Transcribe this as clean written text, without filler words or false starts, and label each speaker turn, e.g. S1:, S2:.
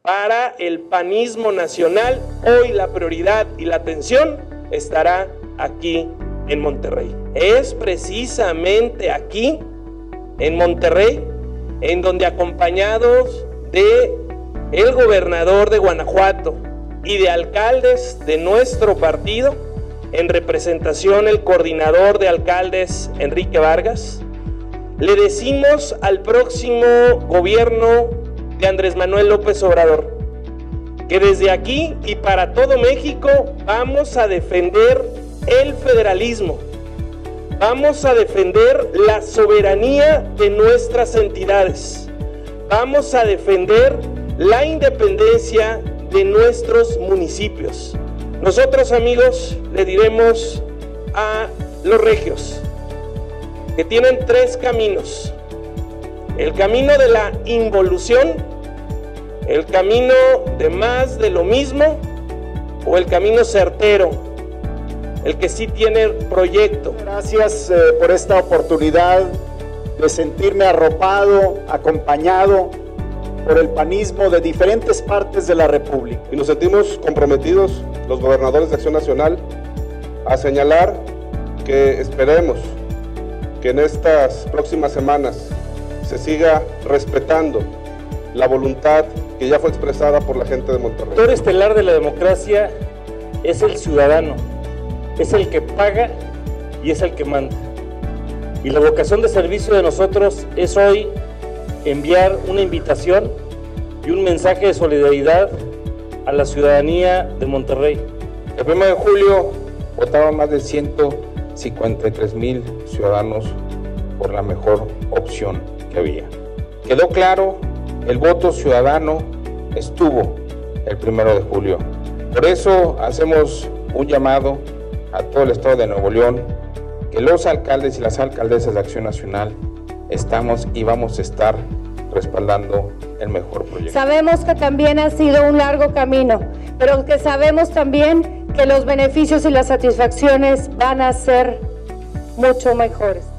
S1: para el panismo nacional, hoy la prioridad y la atención estará aquí en Monterrey. Es precisamente aquí, en Monterrey, en donde, acompañados de el gobernador de Guanajuato y de alcaldes de nuestro partido, en representación el coordinador de alcaldes, Enrique Vargas, le decimos al próximo gobierno de Andrés Manuel López Obrador que desde aquí y para todo México vamos a defender el federalismo, vamos a defender la soberanía de nuestras entidades, vamos a defender la independencia de nuestros municipios. Nosotros, amigos, le diremos a los regios que tienen tres caminos: el camino de la involución, el camino de más de lo mismo o el camino certero, el que sí tiene proyecto.
S2: Gracias por esta oportunidad de sentirme arropado, acompañado por el panismo de diferentes partes de la República.
S3: Y nos sentimos comprometidos, los gobernadores de Acción Nacional, a señalar que esperemos que en estas próximas semanas se siga respetando la voluntad que ya fue expresada por la gente de Monterrey.
S4: El actor estelar de la democracia es el ciudadano, es el que paga y es el que manda. Y la vocación de servicio de nosotros es hoy enviar una invitación y un mensaje de solidaridad a la ciudadanía de Monterrey.
S5: El 1 de julio votaron más de 153,000 ciudadanos por la mejor opción que había. Quedó claro, el voto ciudadano estuvo el 1 de julio. Por eso hacemos un llamado a todo el estado de Nuevo León, que los alcaldes y las alcaldesas de Acción Nacional estamos y vamos a estar respaldando el mejor proyecto.
S6: Sabemos que también ha sido un largo camino, pero que sabemos también que los beneficios y las satisfacciones van a ser mucho mejores.